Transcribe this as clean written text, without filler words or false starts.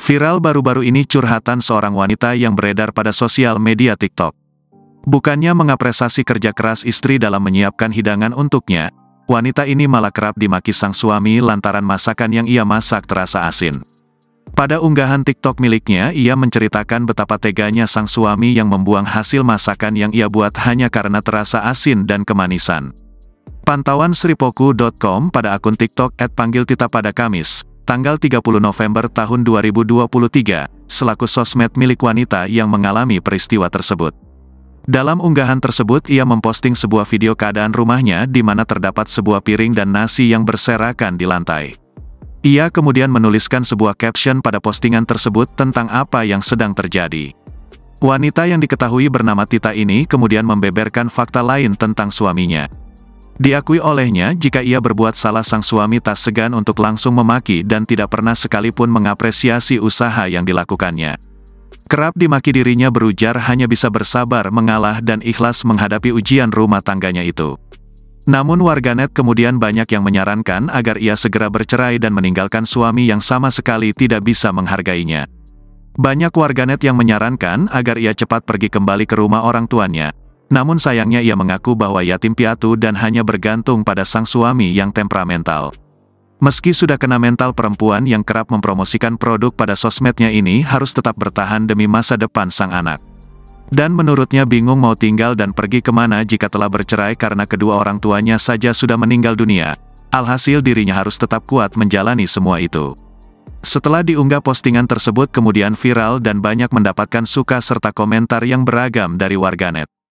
Viral baru-baru ini curhatan seorang wanita yang beredar pada sosial media TikTok. Bukannya mengapresiasi kerja keras istri dalam menyiapkan hidangan untuknya, wanita ini malah kerap dimaki sang suami lantaran masakan yang ia masak terasa asin. Pada unggahan TikTok miliknya, ia menceritakan betapa teganya sang suami yang membuang hasil masakan yang ia buat hanya karena terasa asin dan kemanisan. Pantauan sripoku.com pada akun TikTok @panggiltita pada Kamis, tanggal 30 November tahun 2023, selaku sosmed milik wanita yang mengalami peristiwa tersebut. Dalam unggahan tersebut ia memposting sebuah video keadaan rumahnya di mana terdapat sebuah piring dan nasi yang berserakan di lantai. Ia kemudian menuliskan sebuah caption pada postingan tersebut tentang apa yang sedang terjadi. Wanita yang diketahui bernama Tita ini kemudian membeberkan fakta lain tentang suaminya. Diakui olehnya jika ia berbuat salah, sang suami tak segan untuk langsung memaki dan tidak pernah sekalipun mengapresiasi usaha yang dilakukannya. Kerap dimaki dirinya berujar hanya bisa bersabar mengalah dan ikhlas menghadapi ujian rumah tangganya itu. Namun warganet kemudian banyak yang menyarankan agar ia segera bercerai dan meninggalkan suami yang sama sekali tidak bisa menghargainya. Banyak warganet yang menyarankan agar ia cepat pergi kembali ke rumah orang tuanya. Namun sayangnya ia mengaku bahwa yatim piatu dan hanya bergantung pada sang suami yang temperamental. Meski sudah kena mental, perempuan yang kerap mempromosikan produk pada sosmednya ini harus tetap bertahan demi masa depan sang anak. Dan menurutnya bingung mau tinggal dan pergi kemana jika telah bercerai karena kedua orang tuanya saja sudah meninggal dunia. Alhasil dirinya harus tetap kuat menjalani semua itu. Setelah diunggah, postingan tersebut kemudian viral dan banyak mendapatkan suka serta komentar yang beragam dari warganet.